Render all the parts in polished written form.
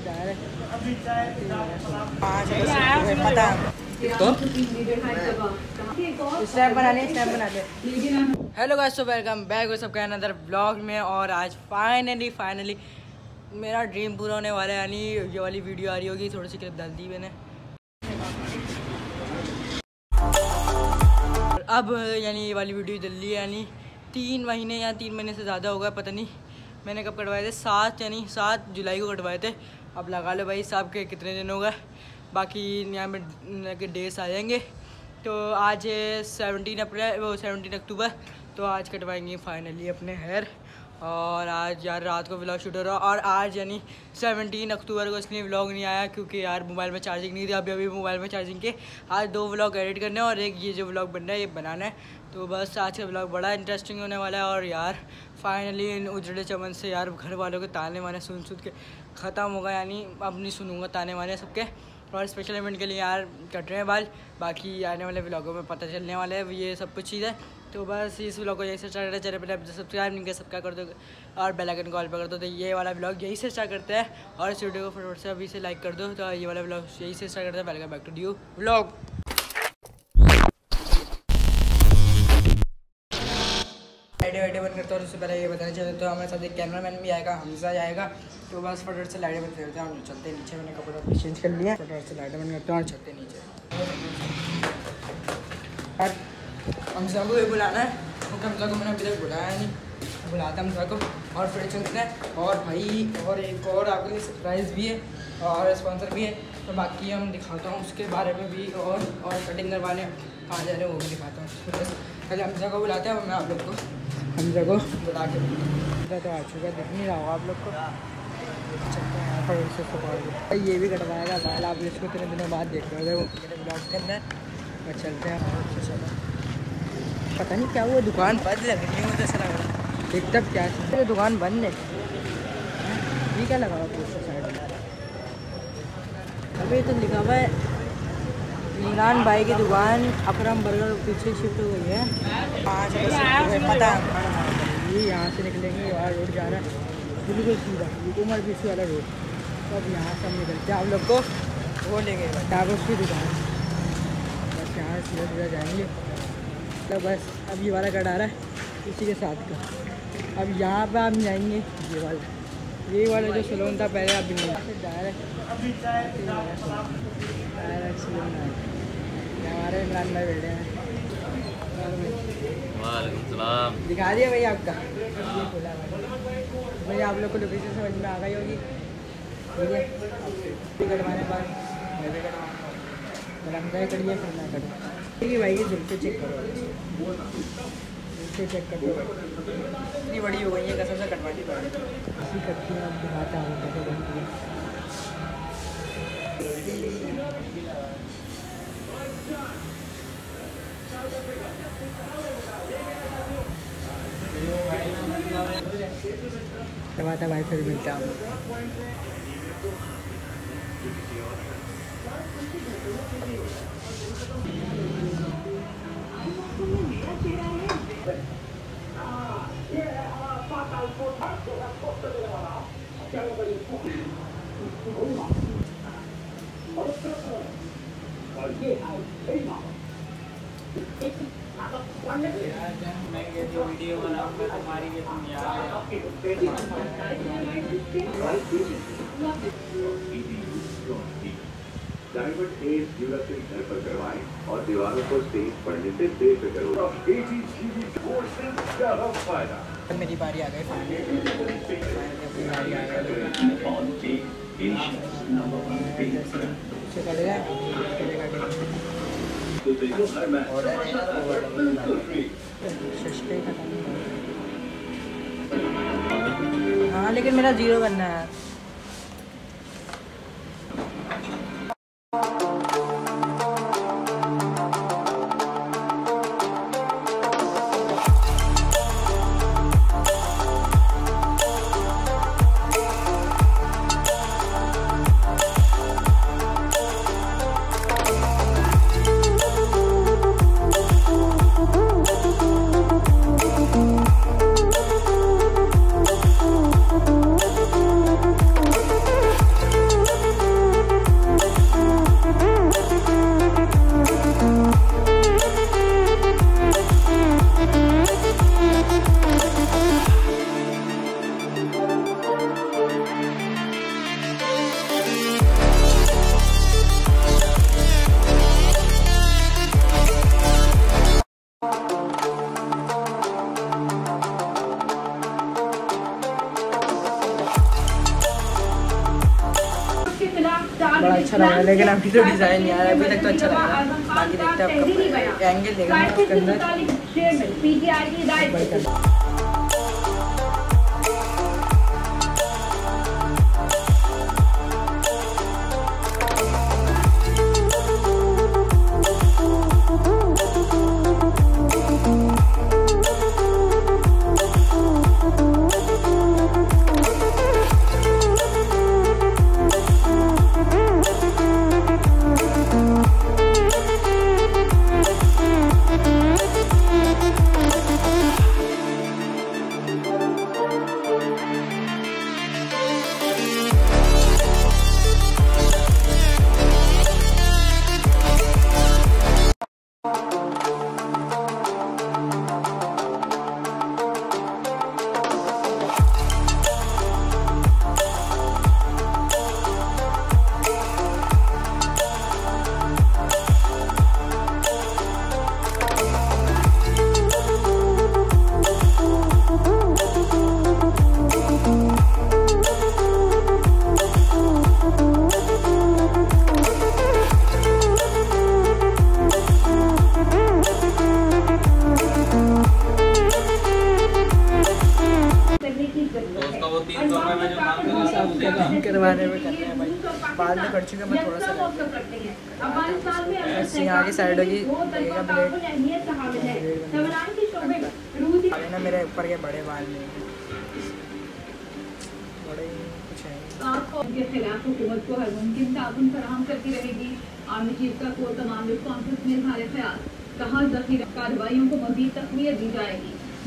पता स्नैप बनाने hello guys, तो वेलकम बैक हो सबका अनदर व्लॉग में। और आज फाइनली मेरा ड्रीम पूरा होने वाला है, यानी ये वाली वीडियो आ रही होगी। थोड़ी सी क्लिप डाल दी मैंने। अब यानी ये वाली वीडियो जल्दी है, यानी 3 महीने या 3 महीने से ज़्यादा होगा, पता नहीं मैंने कब कटवाए थे। 7 जुलाई को कटवाए थे। अब लगा लो भाई साहब के कितने दिन हो गए। बाकी यहाँ में के डेट्स आ जाएंगे। तो आज 17 अक्टूबर, तो आज कटवाएंगे फाइनली अपने हेयर। और आज यार रात को व्लॉग शूट हो रहा है। और आज यानी 17 अक्टूबर को इसलिए व्लॉग नहीं आया क्योंकि यार मोबाइल में चार्जिंग नहीं थी। अभी मोबाइल में चार्जिंग के आज 2 व्लॉग एडिट करने हैं और एक ये जो व्लॉग बन रहा है ये बनाना है। तो बस आज का व्लॉग बड़ा इंटरेस्टिंग होने वाला है। और यार फाइनली इन उजड़े चमन से यार घर वालों के ताने माने सुन के ख़त्म होगा, यानी अब नहीं सुनूंगा ताने माने सबके। और स्पेशल इवेंट के लिए यार कट रहे हैं बाल। बाकी आने वाले व्लॉगों में पता चलने वाला है ये सब कुछ चीज़ है। तो बस इस व्लॉग को यहीं से स्टार्ट करते हैं। चैनल पर सब्सक्राइब नहीं किया सब्सक्राइब कर दो और बेल आइकन कॉल पर कर दो। तो ये वाला व्लॉग यहीं से स्टार्ट करते हैं। और इस वीडियो को फटाफट से अभी से लाइक कर दो। तो ये वाला व्लॉग यहीं से स्टार्ट करते हैं। Welcome back to new vlog. लाइटें बंद करता हूँ। उससे पहले ये बताना चाहते तो हमारे साथ एक कैमरामैन भी आएगा, हमजा आएगा। तो बस फटाफट से लाइटें बंद करते हैं और चलते हैं नीचे। मैंने कपड़ा चेंज कर लिया। फटाफट से लाइटें बंद करते हैं और चलते हैं नीचे। और हमजा को भी बुलाना है क्योंकि हमजा को मैंने अभी तक बुलाया नहीं। बुलाता हमजा को और फिर चलते हैं। और भाई और एक और आपके लिए सरप्राइज़ भी है और स्पॉन्सर भी है। तो बाकी हम दिखाता हूँ उसके बारे में भी। और कटिंग करवाने कहाँ जा रहे हैं वो भी दिखाता हूँ। पहले हमजा को बुलाते हैं और मैं आप लोग को हमजा को बुला के तो आ चुका दिख नहीं रहा होगा आप लोग को। चलते हैं यहाँ पर उससे ये भी कटवाएगा बाल। आप इसको इतने दिनों बाद देख रहे हो मेरे ब्लॉग के अंदर। और चलते हैं। चलो पता नहीं क्या हुआ, दुकान बंद लग रही है मुझे ऐसा लग रहा है। एक तब क्या है दुकान बंद है। ये क्या लगा हुआ साइड में? अभी तो लिखा हुआ है इमरान भाई की दुकान अकरम बर्गर पीछे शिफ्ट हो गई है। 5 बजे पता है। ये यहाँ से निकलेंगे और रोड जा रहा है बिल्कुल सीधा उमर पीछे वाला रोड। तो अब यहाँ से हम निकलते हैं आप लोग को वो ले गए टावर्स की दुकान। बस यहाँ से सीधा जाएंगे। तो बस अब ये वाला कट आ रहा है इसी के साथ का। अब यहाँ पर हम जाएंगे ये वाला जो सैलून था पहले। अभी डायरेक्ट हमारे इमरान भाई बैठे हैं। वालेकुम सलाम। दिखा दिया भाई आपका ये खुला भाई। आप लोग को लोकेशन समझ में आ गई होगी। ठीक है कटवाने बाद हमजा करिए फिर ना करूँ। ठीक है भाई ये जुल्फे चेक करो, जुल्फे चेक कर दो। इतनी बड़ी हो गई है कसम से कटवानी पड़ेगी। इसी करती है। अब दिखाता हूँ कैसे बनती है। करवाता भाई फिर मिलता हूँ। वीडियो बनाऊंगा तुम्हारी ये तुम डायमंड एज ड्यूलर से घर पर करवाएं और दीवारों को तेज पड़ने से बेफिक्र हो। फायदा मेरी बारी आ गई। हाँ लेकिन मेरा 0 करना है। बड़ा अच्छा लगा, लेकिन अभी तो डिज़ाइन नहीं आया, अभी तक तो अच्छा लगा। बाकी देखते हैं आपका एंगल देखना उसके अंदर। करवाने में करते हैं भाई, बाद में कर चुके मैं थोड़ा सा यहाँ की साइड होगी ना, मेरे ऊपर के बड़े बाल नहीं बड़े कुछ है के खिलाफ हुकूमत को हर मुमकिन ताउन फराहम करती रहेगी। आर्मी चीफ का को तमाम कॉन्फ्रेंस में इज़हार ख्याल, कहा ज़ख़ीरा कार्रवाइयों को मज़ीद तक़वियत दी जाएगी।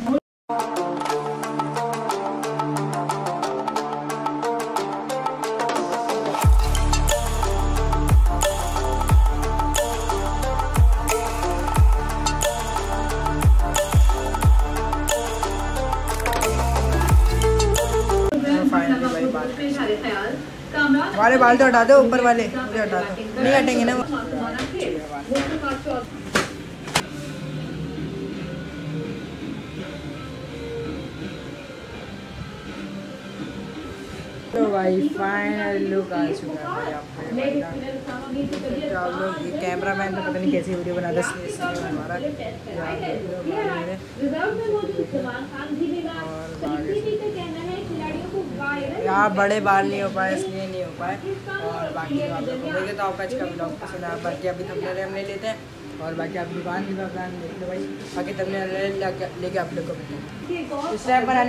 वाले बाल तो हटा दो, ऊपर वाले मुझे हटा दो, नहीं हटेंगे ना। तो भाई फाइनल लुक आ चुका है भाई। आप लोग ये कैमरा मैन तो पता नहीं कैसी वीडियो बनाता है, हमारा यहाँ बड़े बाल नहीं हो पाए इसलिए नहीं हो पाए। और बाकी आप लोग को देखे तो आपका आज का ब्लॉग पसंद आया। बाकी अभी थंबनेल हम ले लेते हैं और बाकी आप दुकान की प्लान देख लो भाई। बाकी थंबनेल लेके आप लोग को मिलते हैं। स्नैप बनाने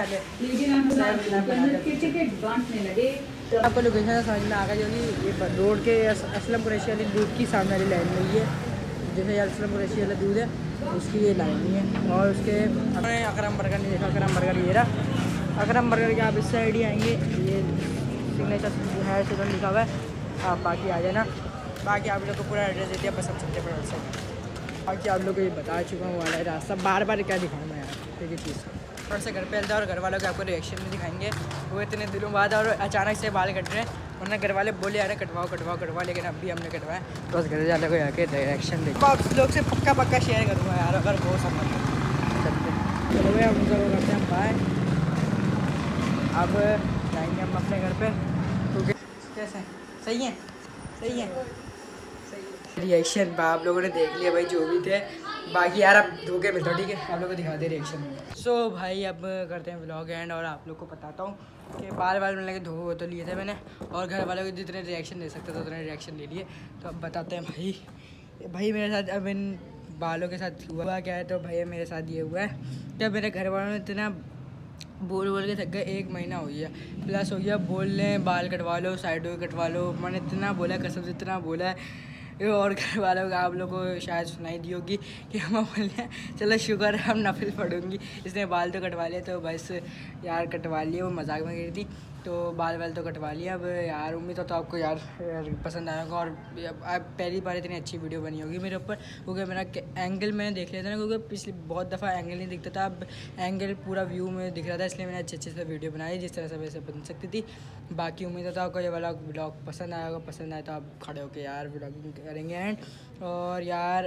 आपको लोकेशन समझ में आ गया, जो कि ये रोड के असलम कुरैशी वाली दूध की सामने वाली लाइन में ही है। जैसे असलम कुरैशी वाला दूध है उसकी ये लाइन नहीं है। और उसके अकरम बर्गर नहीं देखा, अकरम बर्गर ये रहा। अकरम बर्गर के आप इस साइड ही आएंगे, ये सिग्नेचर है सिर्फ लिखा हुआ है, आप बाकी आ जाना। बाकी आप लोग को पूरा एड्रेस दे दिया, बस हम चलते पड़े से। बाकी आप लोग को ये बता चुका हूँ वाला रास्ता, बार बार क्या दिखाऊँ मैं यार ठीक है चीज़। थोड़ा सा घर पे चलता है और घर वालों के आपको रिएक्शन में दिखाएंगे। वो इतने दिनों बाद और अचानक से बाल कट रहे हैं, वरना घर वाले बोले यार कटवाओ कटवाओ कटवाओ, लेकिन अभी हमने कटवाया तो बस घर वाले को आके रिएक्शन देखो। आप लोग से पक्का शेयर करूँगा यार अगर वो समझ चलते। चलो भाई हम लोग करते हैं बाय, अब जाएंगे हम अपने घर पे। क्योंकि कैसे सही है रिएक्शन आप लोगों ने देख लिया भाई जो भी थे। बाकी यार अब धोखे मिलता ठीक है, आप लोगों को दिखाते रिएक्शन में। सो भाई अब करते हैं व्लॉग एंड और आप लोग को बताता हूँ कि बाल मिलने के धो तो लिए थे मैंने, और घर वालों को जितने रिएक्शन दे सकते थे उतने रिएक्शन ले लिए। तो अब बताते हैं भाई मेरे साथ अब इन बालों के साथ हुआ क्या है। तो भाई मेरे साथ ये हुआ है कि मेरे घर वालों ने इतना बोल के थक गए, 1 महीना हो गया प्लस हो गया बोल लें बाल कटवा लो साइडों कटवा लो। मैंने इतना बोला कसम से इतना बोला है। और घर वालों को आप लोगों को शायद सुनाई दी होगी कि हम बोले चलो शुक्र है हम नफिल पढ़ूंगी, इसने बाल तो कटवा लिया। तो बस यार कटवा लिए, वो मजाक में गई थी तो बाल तो कटवा लिया। अब यार उम्मीद हो तो आपको यार पसंद आया होगा। और अब पहली बार इतनी अच्छी वीडियो बनी होगी मेरे ऊपर, क्योंकि मेरा एंगल मैंने देख लिया था ना, क्योंकि पिछली बहुत दफ़ा एंगल नहीं दिखता था, अब एंगल पूरा व्यू में दिख रहा था, इसलिए मैंने अच्छे से वीडियो बनाई जिस तरह से वैसे बन सकती थी। बाकी उम्मीद होता है आपको ये वाला ब्लॉग पसंद आया होगा, पसंद आए तो आप खड़े होकर यार ब्लॉगिंग करेंगे एंड। और यार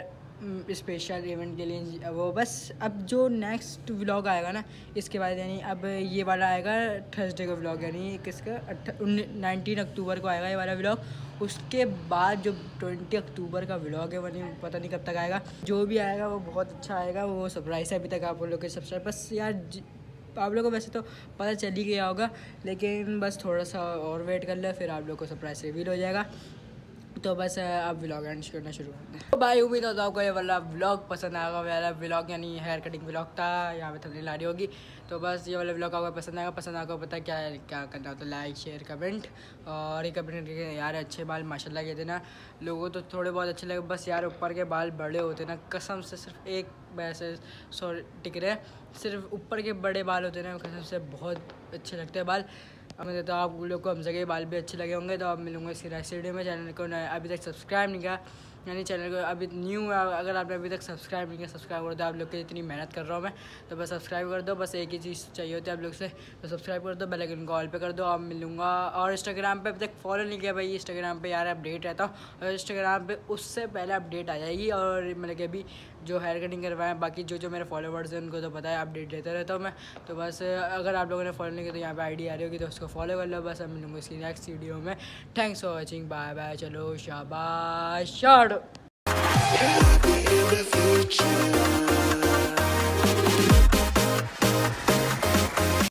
स्पेशल इवेंट के लिए वो बस। अब जो नेक्स्ट व्लॉग आएगा ना इसके बाद, यानी अब ये वाला आएगा थर्सडे का व्लॉग, यानी किसका 19 अक्टूबर को आएगा ये वाला व्लॉग। उसके बाद जो 20 अक्टूबर का व्लॉग है वो नहीं पता नहीं कब तक आएगा। जो भी आएगा वो बहुत अच्छा आएगा, वो सरप्राइज़ है। अभी तक आप लोग के सब्सक्राइब बस यार आप लोगों को वैसे तो पता चल ही गया होगा, लेकिन बस थोड़ा सा और वेट कर ले, फिर आप लोग को सरप्राइज रिवील हो जाएगा। तो बस अब व्लॉग एंड करना शुरू करते हैं। तो भाई उम्मीद होता है आपको ये वाला व्लॉग पसंद आएगा। मेरा व्लॉग यानी हेयर कटिंग व्लॉग था, यहाँ पे थंबनेल आ रही होगी। तो बस ये वाला व्लॉग आपको पसंद आएगा। पसंद आपको पता है क्या करना होता है, लाइक शेयर कमेंट और एक कमेंट करके यार अच्छे बाल माशाल्लाह के देना। लोगों तो थोड़े बहुत अच्छे लगे, बस यार ऊपर के बाल बड़े होते ना कसम से, सिर्फ एक वैसे टिक रहे, सिर्फ ऊपर के बड़े बाल होते ना कसम से बहुत अच्छे लगते हैं बाल। अब मैं देता हूँ आप लोग को हम जगह बाल भी अच्छे लगे होंगे। तो अब मिलूंगा इसकी नेक्स्ट वीडियो में। चैनल को अभी तक सब्सक्राइब नहीं किया, यानी चैनल को अभी न्यू है, अगर आपने अभी तक सब्सक्राइब नहीं किया सब्सक्राइब कर दो। आप लोग की इतनी मेहनत कर रहा हूँ मैं, तो बस सब्सक्राइब कर दो। बस एक ही चीज़ चाहिए होती है आप लोग से, तो सब्सक्राइब कर दो, बेल आइकन को ऑल पे कर दो। अब मिलूंगा। और इंस्टाग्राम पे अभी तक फॉलो नहीं किया भाई, इंस्टाग्राम पे यार अपडेट रहता हूँ, और इंस्टाग्राम पे उससे पहले अपडेट आ जाएगी। और मतलब कि अभी जो हेयर कटिंग करवाएं, बाकी जो मेरे फॉलोवर्स हैं उनको तो पता है, अपडेट देता रहता हूँ मैं। तो बस अगर आप लोगों ने फॉलो नहीं किया तो यहाँ पे आईडी आ रही होगी, तो उसको फॉलो कर लो। बस अब मिलूंगा इसकी नेक्स्ट वीडियो में। Thanks for watching, bye bye. चलो शाबाश।